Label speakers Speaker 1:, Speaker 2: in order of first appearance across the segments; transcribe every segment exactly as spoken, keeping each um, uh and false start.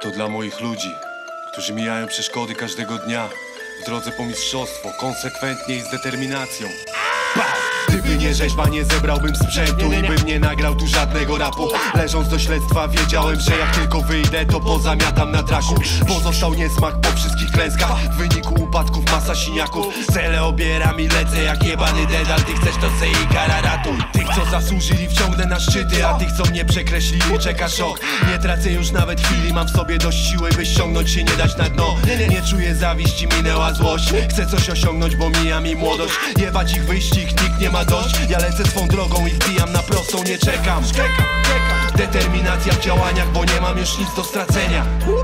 Speaker 1: To dla moich ludzi, którzy mijają przeszkody każdego dnia w drodze po mistrzostwo, konsekwentnie i z determinacją. Gdyby nie rzeźba, nie zebrałbym sprzętu i bym nie nagrał tu żadnego rapu. Leżąc do śledztwa wiedziałem, że jak tylko wyjdę, to pozamiatam na traku. Pozostał niesmak po wszystkich klęskach, w wyniku upadków masa siniaków. Cele obieram i lecę jak jebany dedal. Ty chcesz to se i kara ratuj. Tych co zasłużyli wciągnę na szczyty, a tych co mnie przekreślili czeka szok. Nie tracę już nawet chwili, mam w sobie dość siły, by ściągnąć się, nie dać na dno. Nie czuję zawiści, minęła złość. Chcę coś osiągnąć, bo mija mi młodość. Jebać ich wyścig, nikt nie ma dość. Ja lecę swą drogą i wbijam na prostą, nie czekam. Determinacja w działaniach, bo nie mam już nic do stracenia.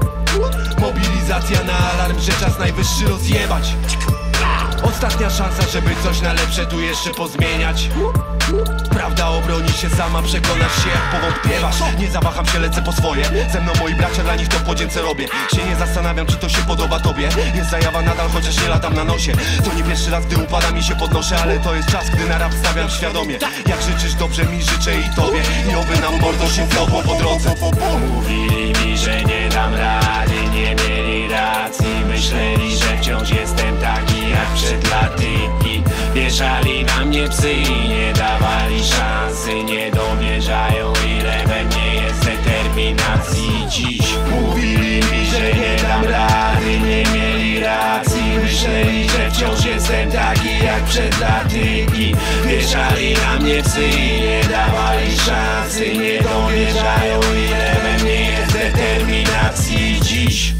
Speaker 1: Mobilizacja na alarm, że czas najwyższy rozjebać. Ostatnia szansa, żeby coś na lepsze tu jeszcze pozmieniać. Prawda obroni się sama, przekonasz się jak powątpiewasz. Nie zawaham się, lecę po swoje. Ze mną moi bracia, dla nich to w podzięce robię. Się nie zastanawiam, czy to się podoba tobie. Jest zajawa nadal, chociaż nie latam na nosie. To nie pierwszy raz, gdy upadam i się podnoszę, ale to jest czas, gdy na rap stawiam świadomie. Jak życzysz dobrze mi, życzę i tobie. I oby nam mordo się wiodło po drodze.
Speaker 2: Mówili mi, że nie dam rady, nie mieli racji. Myśleli, że wciąż jestem taki jak przed laty. I wieszali na mnie psy i nie dawali szansy. Nie dowierzają, ile we mnie jest determinacji dziś. Mówili mi, że nie dam rady, nie mieli racji. Myśleli, że wciąż jestem taki jak przed laty. I wieszali na mnie psy i nie dawali szansy. Nie dowierzają, ile we mnie jest determinacji dziś.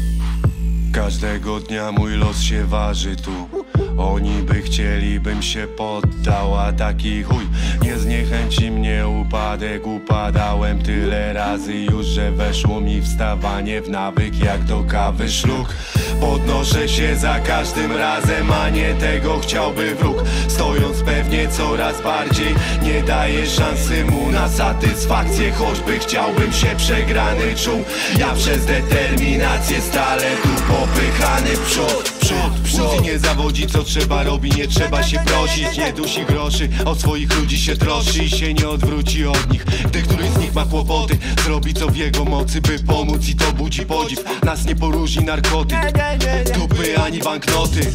Speaker 1: Każdego dnia mój los się waży tu. Oni by chcieli, bym się poddał, a taki chuj nie zniechęci mnie upadek. Upadałem tyle razy już, że weszło mi wstawanie w nawyk jak do kawy szluk. Podnoszę się za każdym razem, a nie tego chciałby wróg. Stojąc pewnie coraz bardziej, nie daję szansy mu na satysfakcję. Choćby chciałbym się przegrany czuł, ja przez determinację stale tu popychany w przód, przód, przód. I nie zawodzi co trzeba robi, nie trzeba się prosić. Nie dusi groszy, o swoich ludzi się troszczy i się nie odwróci od nich. Gdy któryś z nich ma kłopoty, zrobi co w jego mocy, by pomóc i to budzi podziw. Nas nie poróżni narkotyk, dupy ani banknoty.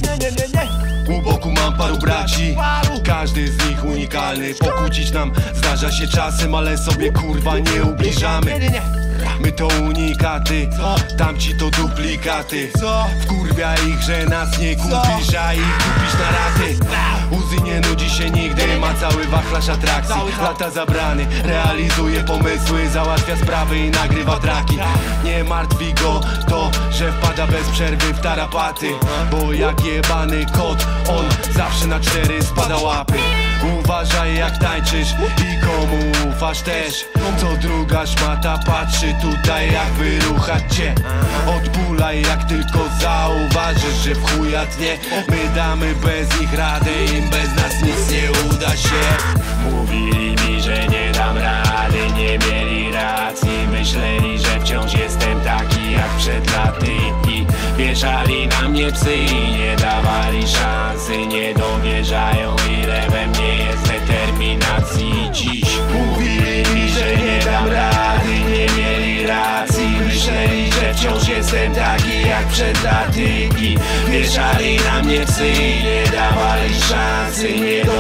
Speaker 1: U boku mam paru braci, każdy z nich unikalny. Pokłócić nam zdarza się czasem, ale sobie kurwa nie ubliżamy. My to unikaty, tamci to duplikaty. Wkurwia ich, że nas nie kupisz, a ich kupisz na raty. Uzy nie nudzi się nigdy, ma cały wachlarz atrakcji. Lata zabrany, realizuje pomysły, załatwia sprawy i nagrywa traki. Nie martwi go to, że wpada bez przerwy w tarapaty, bo jak jebany kot, on zawsze na cztery spada łapy. Uważaj jak tańczysz i komu ufasz też. Co druga szmata patrzy tutaj jak wyruchać cię. Odpulaj jak tylko zauważysz, że w chuja tnie. My damy bez nich radę, im bez nas nic nie uda się.
Speaker 2: Mówili mi, że nie dam rady, nie mieli racji. Myśleli, że wciąż jestem taki jak przed laty. I wieszali na mnie psy i nie dawali szansy. Nie dowierzają, ile we mnie jest determinacji dziś. Mówili mi, że nie dam rady, nie mieli racji. Myśleli, że wciąż jestem taki jak przed laty. I wieszali na mnie psy i nie dawali szansy. Nie